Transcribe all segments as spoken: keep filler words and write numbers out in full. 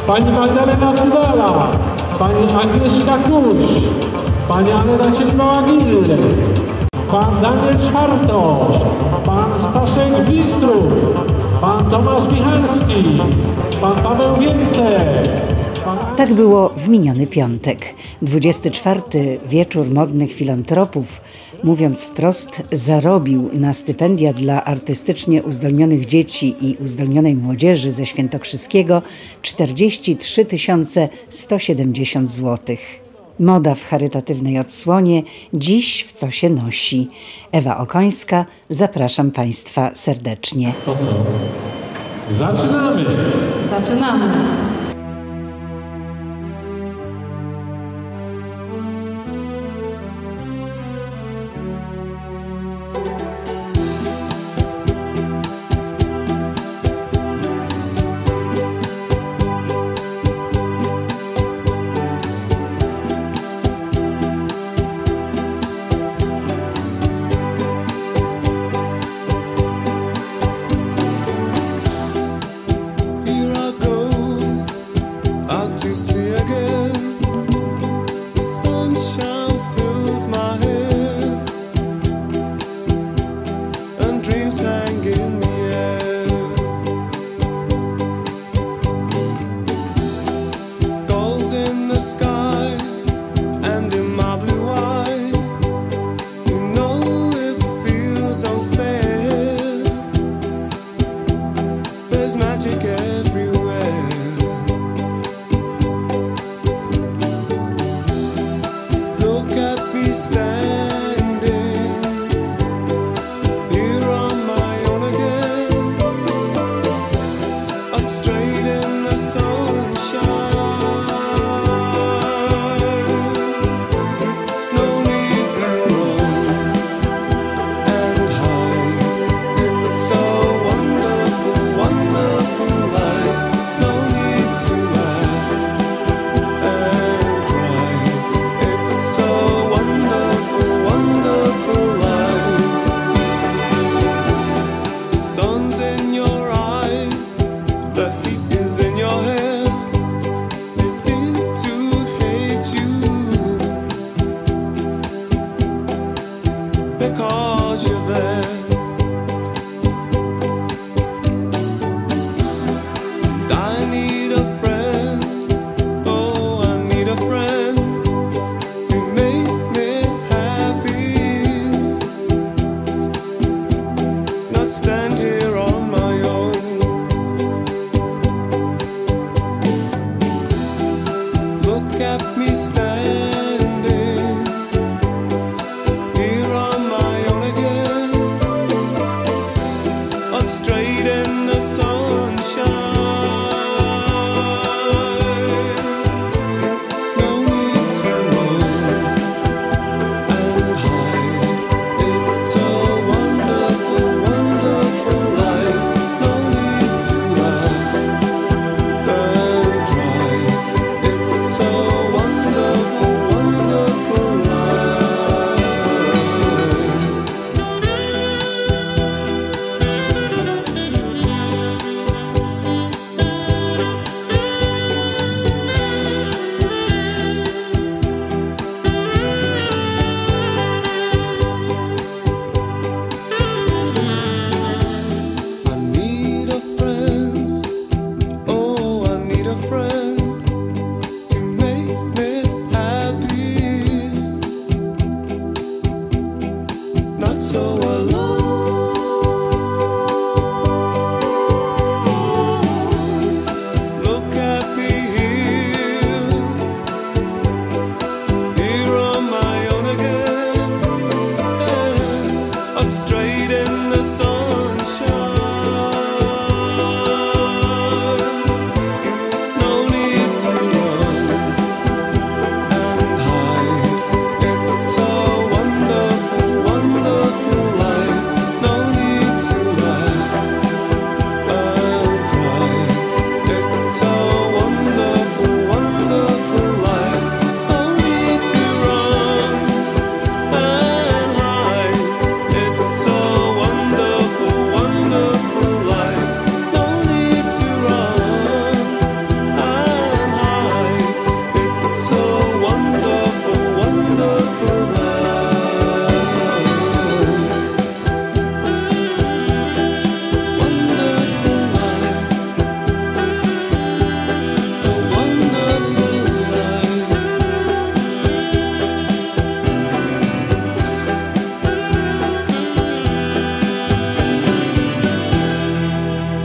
pani Magdalena Fudala, pani Agnieszka Kuś, pani Aneta Cienbała-Gill, pan Daniel Czwartosz, pan Staszek Blistrów, pan Tomasz Michalski, pan Paweł Więcek. Pan... Tak było w miniony piątek. dwudziesty czwarty wieczór modnych filantropów, mówiąc wprost, zarobił na stypendia dla artystycznie uzdolnionych dzieci i uzdolnionej młodzieży ze Świętokrzyskiego czterdzieści trzy tysiące sto siedemdziesiąt złotych. Moda w charytatywnej odsłonie, dziś w co się nosi. Ewa Okońska, zapraszam Państwa serdecznie. To co? Zaczynamy! Zaczynamy! Here I go.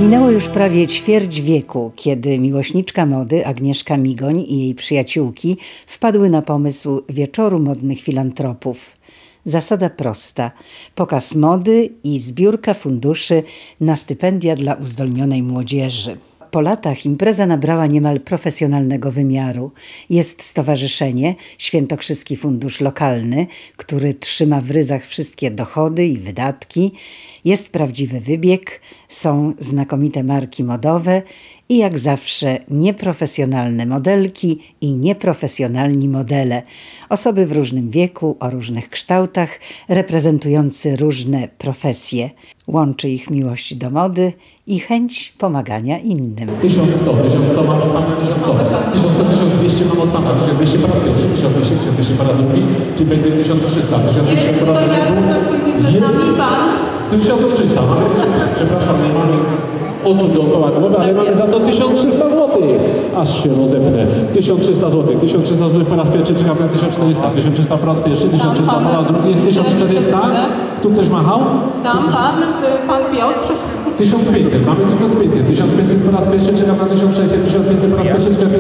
Minęło już prawie ćwierć wieku, kiedy miłośniczka mody Agnieszka Migoń i jej przyjaciółki wpadły na pomysł Wieczoru Modnych Filantropów. Zasada prosta: pokaz mody i zbiórka funduszy na stypendia dla uzdolnionej młodzieży. Po latach impreza nabrała niemal profesjonalnego wymiaru. Jest stowarzyszenie Świętokrzyski Fundusz Lokalny, który trzyma w ryzach wszystkie dochody i wydatki. Jest prawdziwy wybieg, są znakomite marki modowe i jak zawsze nieprofesjonalne modelki i nieprofesjonalni modele. Osoby w różnym wieku, o różnych kształtach, reprezentujący różne profesje. Łączy ich miłość do mody i chęć pomagania innym. tysiąc sto, tysiąc sto mam od Pana, tysiąc sto, tysiąc sto, tysiąc dwieście mam od Pana, tysiąc dwieście po raz pierwszy, tysiąc dwieście, tysiąc dwieście po raz drugi, czy będzie tysiąc trzysta, tysiąc dwieście po raz drugi, jest tysiąc trzysta, mamy tysiąc, przepraszam, nie mamy oczu dookoła głowy, ale mamy za to tysiąc trzysta złotych, aż się rozepnę, tysiąc trzysta złotych, tysiąc trzysta złotych po raz pierwszy, czekam na tysiąc czterysta, tysiąc trzysta po raz pierwszy, tysiąc trzysta po raz drugi, jest tysiąc czterysta, tu ktoś machał? Tam pan, pan Piotr. tysiąc pięćset, mamy tysiąc pięćset, tysiąc pięćset po raz pierwszy, czekam na tysiąc sześćset, tysiąc pięćset po raz pierwszy, czekam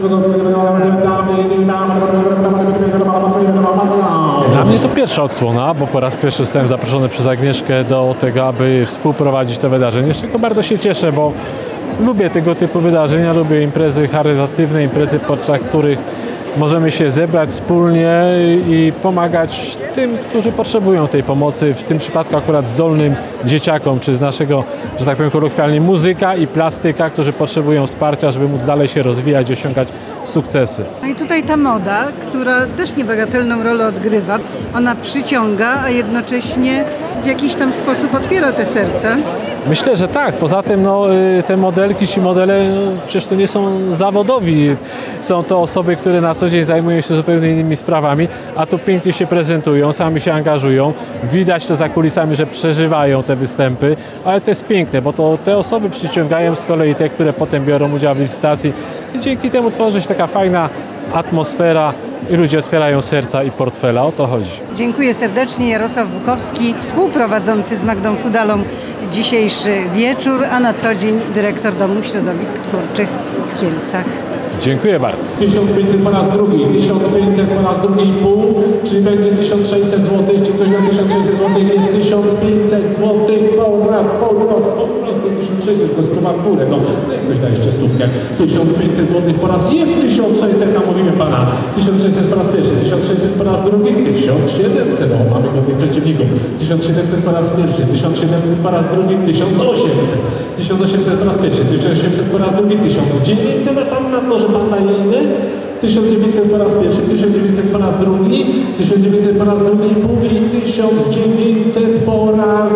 Dla mnie to pierwsza odsłona, bo po raz pierwszy zostałem zaproszony przez Agnieszkę do tego, aby współprowadzić to wydarzenie. Z czego bardzo się cieszę, bo lubię tego typu wydarzenia, lubię imprezy charytatywne, imprezy, podczas których możemy się zebrać wspólnie i pomagać tym, którzy potrzebują tej pomocy. W tym przypadku akurat zdolnym dzieciakom, czy z naszego, że tak powiem kolokwialnie, muzyka i plastyka, którzy potrzebują wsparcia, żeby móc dalej się rozwijać i osiągać sukcesy. No i tutaj ta moda, która też niebagatelną rolę odgrywa, ona przyciąga, a jednocześnie w jakiś tam sposób otwiera te serca. Myślę, że tak. Poza tym no, te modelki, ci modele, no, przecież to nie są zawodowi. Są to osoby, które na co dzień zajmują się zupełnie innymi sprawami, a tu pięknie się prezentują, sami się angażują. Widać to za kulisami, że przeżywają te występy, ale to jest piękne, bo to te osoby przyciągają z kolei te, które potem biorą udział w licytacji i dzięki temu tworzy się taka fajna atmosfera i ludzie otwierają serca i portfela. O to chodzi. Dziękuję serdecznie. Jarosław Bukowski, współprowadzący z Magdą Fudalą dzisiejszy wieczór, a na co dzień dyrektor Domu Środowisk Twórczych w Kielcach. Dziękuję bardzo. tysiąc pięćset po raz drugi, tysiąc pięćset po raz drugi i pół, czy będzie tysiąc sześćset złotych, czy ktoś na tysiąc sześćset złotych, jest tysiąc pięćset złotych po raz, po raz, po raz, nie tysiąc sześćset, to spływa w górę, no, ktoś da jeszcze stówkę, tysiąc pięćset złotych po raz, jest tysiąc sześćset, namówimy Pana, tysiąc sześćset po raz pierwszy, tysiąc sześćset po raz drugi, tysiąc siedemset, o, mamy godnych przeciwników, tysiąc siedemset po raz pierwszy, tysiąc siedemset po raz drugi, tysiąc osiemset, tysiąc osiemset po raz pierwszy, tysiąc osiemset po raz drugi, tysiąc dziewięćset, a Pan na to, że Pan daje ile? tysiąc dziewięćset po raz pierwszy, tysiąc dziewięćset po raz drugi, tysiąc dziewięćset po raz drugi i pół i tysiąc dziewięćset po raz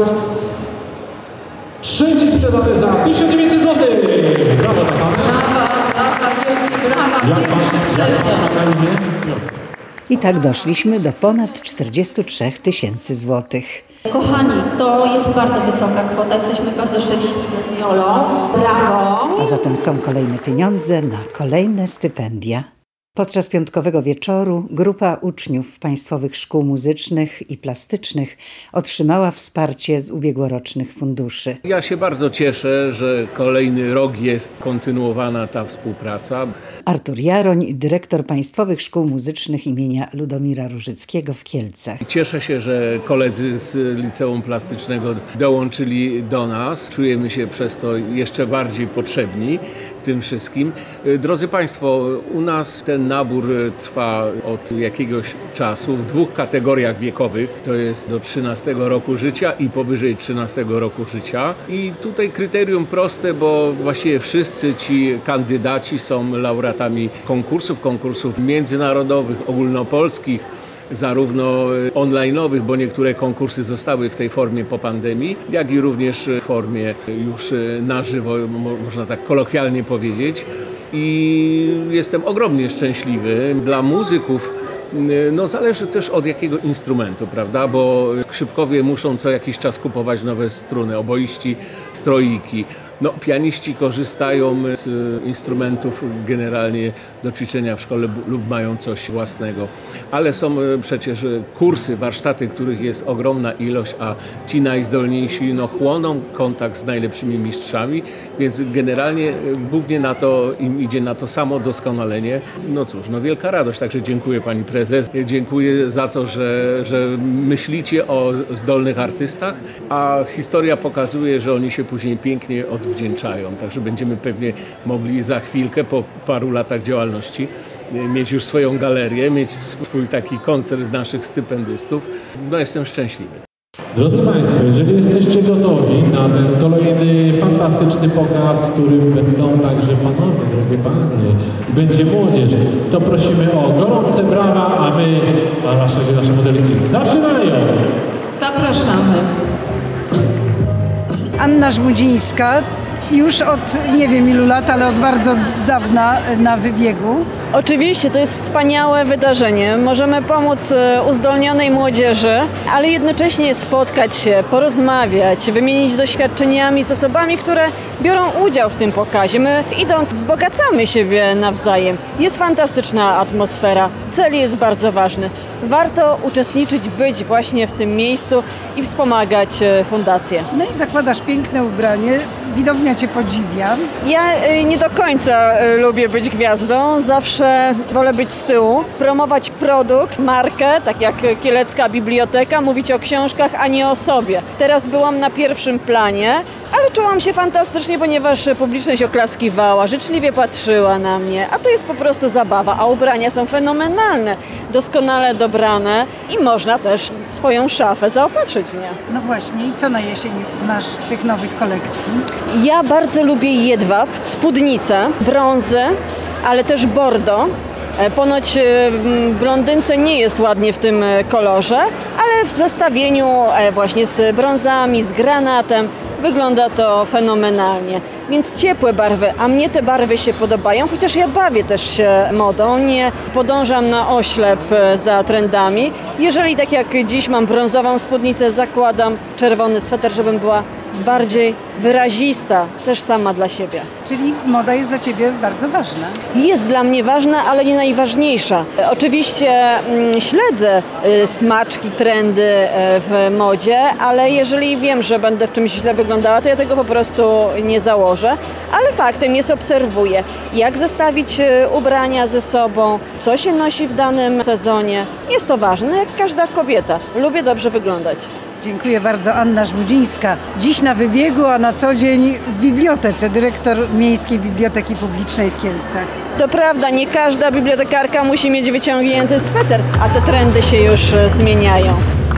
trzeci sprzedane za tysiąc dziewięćset złotych. Brawo dla Pana. Brawa, wielkie brawa, Jak Pan, jak Pan ma na imię? I tak doszliśmy do ponad czterdziestu trzech tysięcy złotych. Kochani, to jest bardzo wysoka kwota, jesteśmy bardzo szczęśliwi z Jolą. Brawo! A zatem są kolejne pieniądze na kolejne stypendia. Podczas piątkowego wieczoru grupa uczniów Państwowych Szkół Muzycznych i Plastycznych otrzymała wsparcie z ubiegłorocznych funduszy. Ja się bardzo cieszę, że kolejny rok jest kontynuowana ta współpraca. Artur Jaroń, dyrektor Państwowych Szkół Muzycznych imienia Ludomira Różyckiego w Kielcach. Cieszę się, że koledzy z Liceum Plastycznego dołączyli do nas. Czujemy się przez to jeszcze bardziej potrzebni w tym wszystkim. Drodzy Państwo, u nas ten nabór trwa od jakiegoś czasu w dwóch kategoriach wiekowych. To jest do trzynastego roku życia i powyżej trzynastego roku życia. I tutaj kryterium proste, bo właściwie wszyscy ci kandydaci są laureatami konkursów, konkursów międzynarodowych, ogólnopolskich, zarówno online'owych, bo niektóre konkursy zostały w tej formie po pandemii, jak i również w formie już na żywo, można tak kolokwialnie powiedzieć. I jestem ogromnie szczęśliwy. Dla muzyków no zależy też od jakiego instrumentu, prawda, bo skrzypkowie muszą co jakiś czas kupować nowe struny, oboiści, stroiki. No, pianiści korzystają z instrumentów generalnie do ćwiczenia w szkole lub mają coś własnego. Ale są przecież kursy, warsztaty, których jest ogromna ilość, a ci najzdolniejsi no, chłoną kontakt z najlepszymi mistrzami, więc generalnie głównie na to im idzie na to samo doskonalenie. No cóż, no wielka radość, także dziękuję pani prezes. Dziękuję za to, że, że myślicie o zdolnych artystach, a historia pokazuje, że oni się później pięknie odwdzięczają. Także będziemy pewnie mogli za chwilkę, po paru latach działalności, mieć już swoją galerię, mieć swój taki koncert z naszych stypendystów. No jestem szczęśliwy. Drodzy Państwo, jeżeli jesteście gotowi na ten kolejny fantastyczny pokaz, w którym będą także panowie, drogie panie, i będzie młodzież, to prosimy o gorące brawa, a my, a nasze, nasze modelki zaczynają! Zapraszamy. Anna Żmudzińska, już od nie wiem ilu lat, ale od bardzo dawna na wybiegu. Oczywiście to jest wspaniałe wydarzenie. Możemy pomóc uzdolnionej młodzieży, ale jednocześnie spotkać się, porozmawiać, wymienić doświadczeniami z osobami, które biorą udział w tym pokazie. My idąc wzbogacamy siebie nawzajem. Jest fantastyczna atmosfera, cel jest bardzo ważny. Warto uczestniczyć, być właśnie w tym miejscu i wspomagać fundację. No i zakładasz piękne ubranie, widownia Cię podziwia. Ja nie do końca lubię być gwiazdą, zawsze wolę być z tyłu, promować produkt, markę, tak jak Kielecka Biblioteka, mówić o książkach, a nie o sobie. Teraz byłam na pierwszym planie, ale czułam się fantastycznie, ponieważ publiczność oklaskiwała, życzliwie patrzyła na mnie, a to jest po prostu zabawa, a ubrania są fenomenalne, doskonale dobrane i można też swoją szafę zaopatrzyć w nie. No właśnie, i co na jesień masz z tych nowych kolekcji? Ja bardzo lubię jedwab, spódnice, brązy, ale też bordo. Ponoć blondynce nie jest ładnie w tym kolorze, ale w zestawieniu właśnie z brązami, z granatem wygląda to fenomenalnie. Więc ciepłe barwy, a mnie te barwy się podobają, chociaż ja bawię też się modą, nie podążam na oślep za trendami. Jeżeli tak jak dziś mam brązową spódnicę, zakładam czerwony sweter, żebym była bardziej wyrazista, też sama dla siebie. Czyli moda jest dla Ciebie bardzo ważna. Jest dla mnie ważna, ale nie najważniejsza. Oczywiście mm, śledzę y, smaczki, trendy y, w modzie, ale jeżeli wiem, że będę w czymś źle wyglądała, to ja tego po prostu nie założę. Ale faktem jest, obserwuję, jak zestawić y, ubrania ze sobą, co się nosi w danym sezonie. Jest to ważne, jak każda kobieta. Lubię dobrze wyglądać. Dziękuję bardzo. Anna Żmudzińska. Dziś na wybiegu, a na co dzień w bibliotece, dyrektor Miejskiej Biblioteki Publicznej w Kielcach. To prawda, nie każda bibliotekarka musi mieć wyciągnięty sweter, a te trendy się już zmieniają.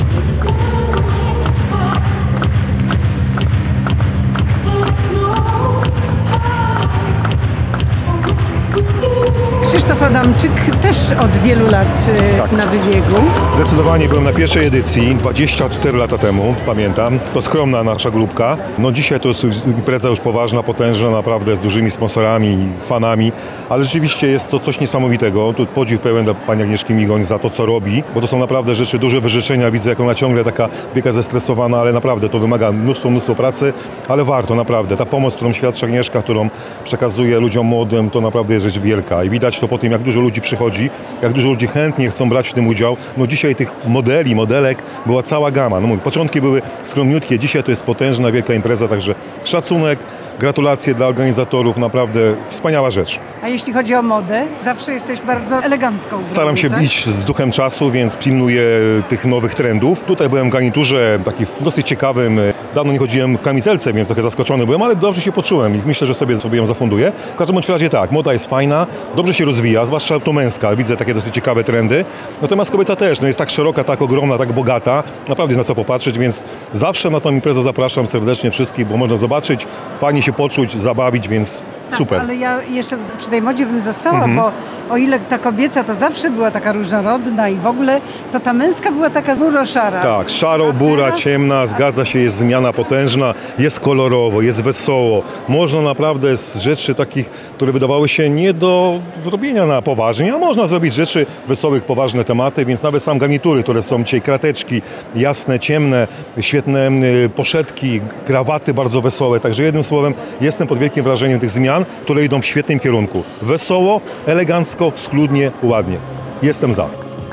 Krzysztof Adamczyk też od wielu lat tak. na wybiegu. Zdecydowanie byłem na pierwszej edycji dwadzieścia cztery lata temu, pamiętam. To skromna nasza grupka. No dzisiaj to jest impreza już poważna, potężna, naprawdę z dużymi sponsorami, fanami, ale rzeczywiście jest to coś niesamowitego. Tu podziw pełen dla pani Agnieszki Migoń za to, co robi, bo to są naprawdę rzeczy, duże wyrzeczenia. Widzę, jak ona ciągle taka biega zestresowana, ale naprawdę to wymaga mnóstwo, mnóstwo pracy, ale warto, naprawdę. Ta pomoc, którą świadczy Agnieszka, którą przekazuje ludziom młodym, to naprawdę jest rzecz wielka i widać to po tym, jak dużo ludzi przychodzi, jak dużo ludzi chętnie chcą brać w tym udział. No dzisiaj tych modeli, modelek była cała gama. No mówię, początki były skromniutkie, dzisiaj to jest potężna, wielka impreza, także szacunek, gratulacje dla organizatorów, naprawdę wspaniała rzecz. A jeśli chodzi o modę, zawsze jesteś bardzo elegancką. Staram się tak? iść z duchem czasu, więc pilnuję tych nowych trendów. Tutaj byłem w garniturze takim dosyć ciekawym. Dawno nie chodziłem w kamizelce, więc trochę zaskoczony byłem, ale dobrze się poczułem i myślę, że sobie, sobie ją zafunduję. W każdym razie tak, moda jest fajna, dobrze się rozwija, zwłaszcza to męska. Widzę takie dosyć ciekawe trendy. Natomiast kobieca też, no jest tak szeroka, tak ogromna, tak bogata. Naprawdę jest na co popatrzeć, więc zawsze na tą imprezę zapraszam serdecznie wszystkich, bo można zobaczyć, fajnie się poczuć, zabawić, więc tak, super. Ale ja jeszcze przy tej modzie bym została, mhm. bo o ile ta kobieca to zawsze była taka różnorodna i w ogóle, to ta męska była taka buro-szara. Tak, szaro, bura, teraz... ciemna, zgadza się, jest zmiana potężna, jest kolorowo, jest wesoło. Można naprawdę z rzeczy takich, które wydawały się nie do zrobienia na poważnie, a można zrobić rzeczy wesołych, poważne tematy, więc nawet sam garnitury, które są dzisiaj, krateczki, jasne, ciemne, świetne poszetki, krawaty bardzo wesołe. Także jednym słowem jestem pod wielkim wrażeniem tych zmian, które idą w świetnym kierunku. Wesoło, elegancko, schludnie, ładnie. Jestem za.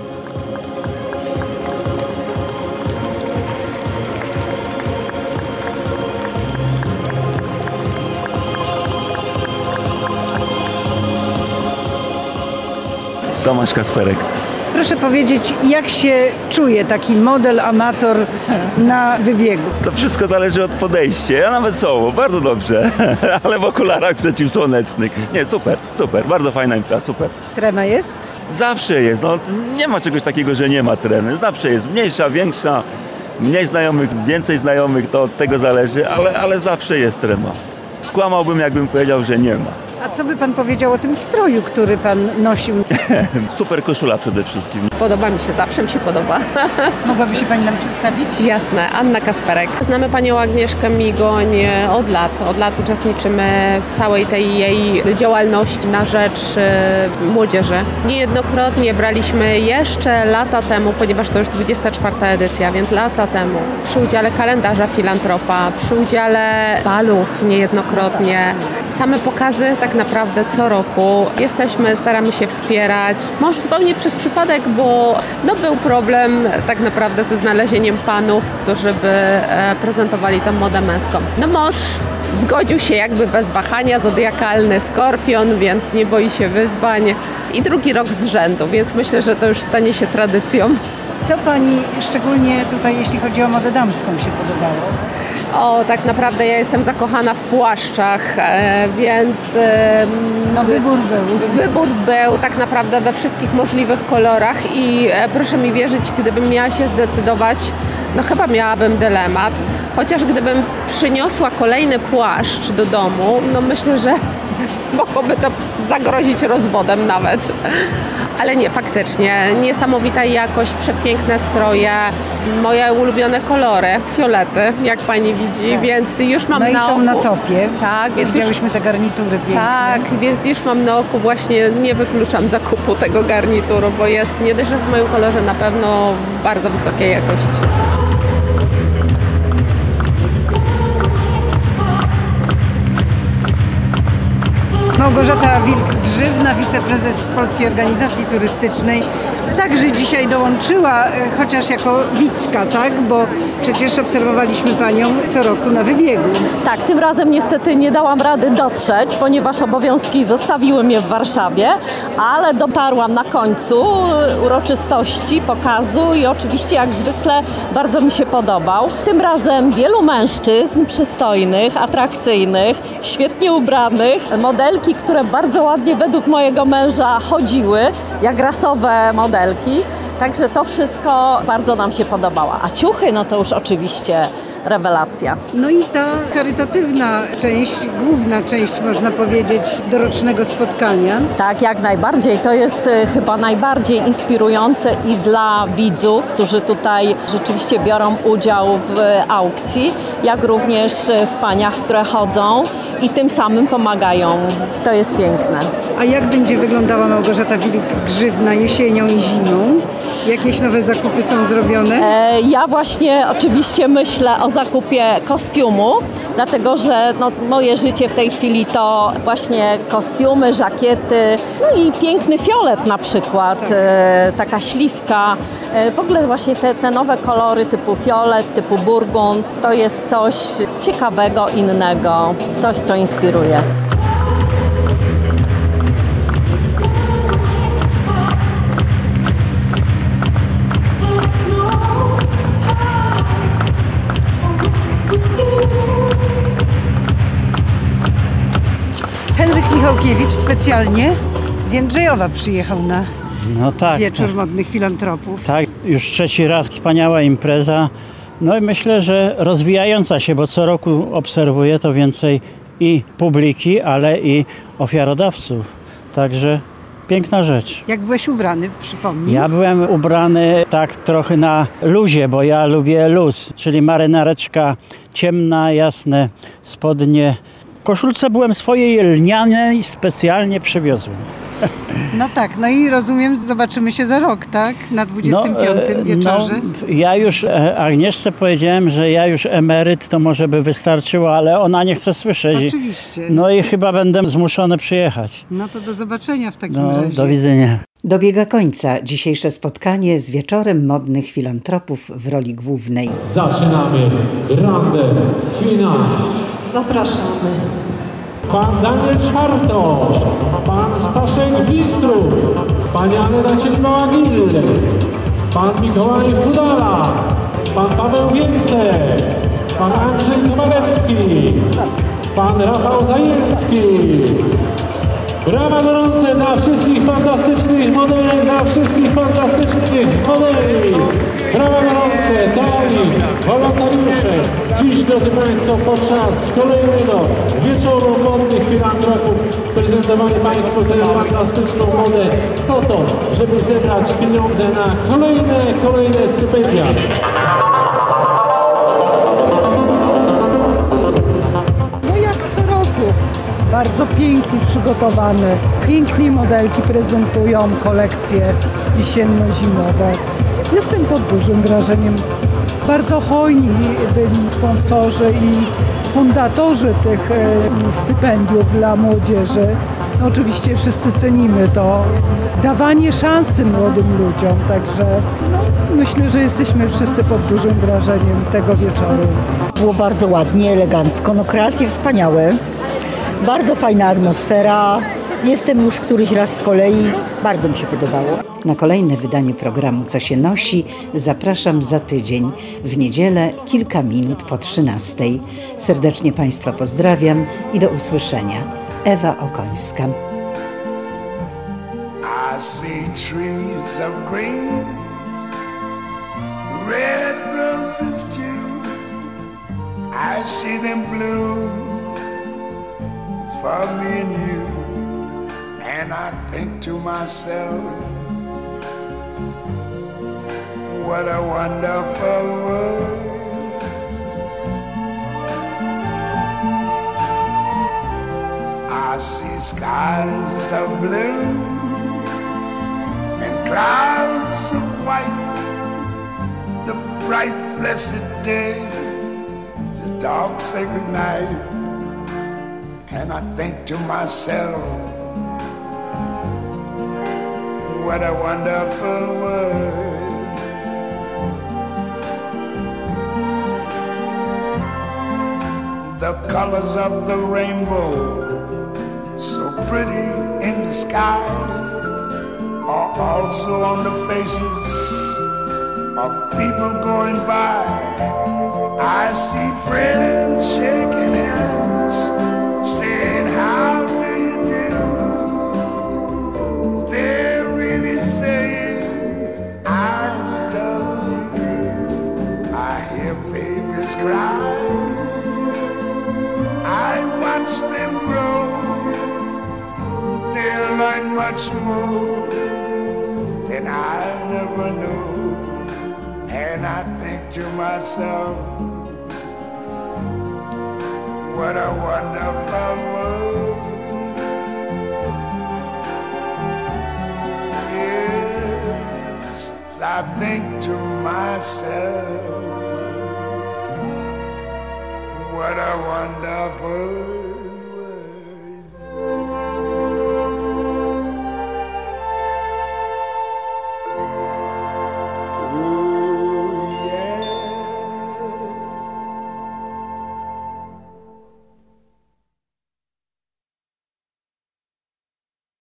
Tomasz Kasperek. Proszę powiedzieć, jak się czuje taki model amator na wybiegu? To wszystko zależy od podejścia. Ja na wesoło, bardzo dobrze, ale w okularach przeciwsłonecznych. Nie, super, super, bardzo fajna impreza, super. Trema jest? Zawsze jest, no nie ma czegoś takiego, że nie ma tremy. Zawsze jest mniejsza, większa, mniej znajomych, więcej znajomych, to od tego zależy, ale, ale zawsze jest trema. Skłamałbym, jakbym powiedział, że nie ma. A co by pan powiedział o tym stroju, który pan nosił? Super koszula przede wszystkim. Podoba mi się, zawsze mi się podoba. Mogłaby się pani nam przedstawić? Jasne, Anna Kasperek. Znamy panią Agnieszkę Migoń od lat. Od lat uczestniczymy w całej tej jej działalności na rzecz młodzieży. Niejednokrotnie braliśmy jeszcze lata temu, ponieważ to już dwudziesta czwarta edycja, więc lata temu, przy udziale kalendarza filantropa, przy udziale balów niejednokrotnie, same pokazy tak naprawdę co roku. Jesteśmy, staramy się wspierać. Może zupełnie przez przypadek, bo no, był problem tak naprawdę ze znalezieniem panów, którzy by e, prezentowali tę modę męską. No mąż zgodził się jakby bez wahania, zodiakalny skorpion, więc nie boi się wyzwań i drugi rok z rzędu, więc myślę, że to już stanie się tradycją. Co pani szczególnie tutaj, jeśli chodzi o modę damską, się podobało? O, tak naprawdę ja jestem zakochana w płaszczach, e, więc... E, no wybór był. Wybór był tak naprawdę we wszystkich możliwych kolorach i e, proszę mi wierzyć, gdybym miała się zdecydować, no chyba miałabym dylemat. Chociaż gdybym przyniosła kolejny płaszcz do domu, no myślę, że mogłoby to zagrozić rozwodem nawet. Ale nie, faktycznie, niesamowita jakość, przepiękne stroje, moje ulubione kolory, fiolety, jak pani widzi, tak. Więc już mam no na oku... oku... No i są na topie, tak, więc widziałyśmy już... te garnitury piękne. Tak, więc już mam na oku właśnie, nie wykluczam zakupu tego garnituru, bo jest nie dość, że w moim kolorze na pewno bardzo wysokiej jakości. Małgorzata Wilk-Grzywna, wiceprezes Polskiej Organizacji Turystycznej, także dzisiaj dołączyła, chociaż jako widzka, tak? Bo przecież obserwowaliśmy panią co roku na wybiegu. Tak, tym razem niestety nie dałam rady dotrzeć, ponieważ obowiązki zostawiły mnie w Warszawie, ale dotarłam na końcu uroczystości, pokazu i oczywiście jak zwykle bardzo mi się podobał. Tym razem wielu mężczyzn przystojnych, atrakcyjnych, świetnie ubranych, modelki, które bardzo ładnie według mojego męża chodziły, jak rasowe modelki. Także to wszystko bardzo nam się podobało. A ciuchy, no to już oczywiście rewelacja. No i ta charytatywna część, główna część, można powiedzieć, dorocznego spotkania. Tak, jak najbardziej. To jest chyba najbardziej inspirujące i dla widzów, którzy tutaj rzeczywiście biorą udział w aukcji, jak również w paniach, które chodzą i tym samym pomagają. To jest piękne. A jak będzie wyglądała Małgorzata Wilk-Grzywna jesienią i zimą? Jakieś nowe zakupy są zrobione? E, ja właśnie oczywiście myślę o zakupie kostiumu, dlatego że no, moje życie w tej chwili to właśnie kostiumy, żakiety, no i piękny fiolet na przykład, tak. e, taka śliwka. E, w ogóle właśnie te, te nowe kolory typu fiolet, typu burgund, to jest coś ciekawego, innego, coś co inspiruje. Henryk Michałkiewicz specjalnie z Jędrzejowa przyjechał na no tak, wieczór tak. modnych filantropów. Tak, już trzeci raz wspaniała impreza. No i myślę, że rozwijająca się, bo co roku obserwuję to więcej i publiki, ale i ofiarodawców. Także piękna rzecz. Jak byłeś ubrany, przypomnij? Ja byłem ubrany tak trochę na luzie, bo ja lubię luz, czyli marynareczka ciemna, jasne spodnie. W koszulce byłem swojej lnianej, specjalnie przywiozłem. No tak, no i rozumiem, zobaczymy się za rok, tak? Na dwudziestym piątym no, wieczorze. No, ja już Agnieszce powiedziałem, że ja już emeryt, to może by wystarczyło, ale ona nie chce słyszeć. Oczywiście. No i chyba będę zmuszony przyjechać. No to do zobaczenia w takim no, razie. Do widzenia. Dobiega końca dzisiejsze spotkanie z wieczorem modnych filantropów w roli głównej. Zaczynamy grande finale. Zapraszamy. Pan Daniel Czwartosz, pan Staszek Blistrów, pani Aneta Cielmała-Gil, pan Mikołaj Fudala, pan Paweł Więcek, pan Andrzej Kowalewski, pan Rafał Zajęcki. Brawa gorące dla wszystkich fantastycznych modeli, dla wszystkich fantastycznych modeli. Brawa gorące dla nich, wolontariusze. Dziś, drodzy Państwo, podczas kolejnego wieczoru modnych filantropów prezentowali Państwo tę fantastyczną modę po to, żeby zebrać pieniądze na kolejne, kolejne stypendia. No jak co roku. Bardzo pięknie przygotowane. Pięknie modelki prezentują kolekcje jesienno-zimowe. Jestem pod dużym wrażeniem. Bardzo hojni byli sponsorzy i fundatorzy tych stypendiów dla młodzieży. No oczywiście wszyscy cenimy to dawanie szansy młodym ludziom, także no, myślę, że jesteśmy wszyscy pod dużym wrażeniem tego wieczoru. Było bardzo ładnie, elegancko, no kreacje wspaniałe. Bardzo fajna atmosfera. Jestem już któryś raz z kolei. Bardzo mi się podobało. Na kolejne wydanie programu Co się nosi zapraszam za tydzień, w niedzielę kilka minut po trzynastej. Serdecznie Państwa pozdrawiam i do usłyszenia. Ewa Okońska. I see trees of green, red roses too. I see them bloom for me and you, and I think to myself, what a wonderful world. I see skies of blue and clouds of white, the bright blessed day, the dark sacred night. And I think to myself, what a wonderful world. The colors of the rainbow, so pretty in the sky, are also on the faces of people going by. I see friends shaking hands, saying how do you do. They're really saying I love you. I hear babies cry, I watch them grow. They'll learn much more than I never knew. And I think to myself, what a wonderful world. Yes, I think to myself, what a wonderful world.